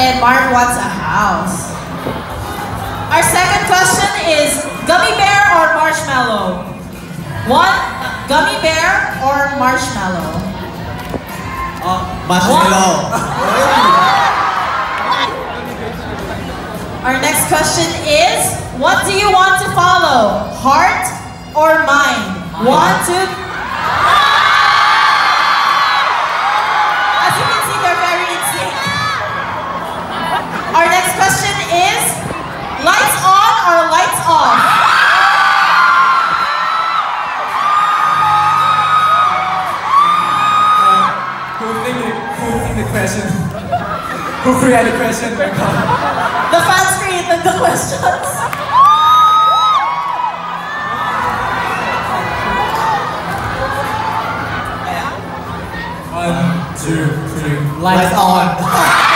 and Mark wants a house. Our second question is gummy bear or marshmallow? One, gummy bear or marshmallow? Marshmallow. Our next question is, what do you want to follow? Heart or mind? One, two. As you can see, they're very in sync. Our next question is, lights on or lights off? Who think the question? Who created the question? The fans created the questions. One, two, three. Lights on.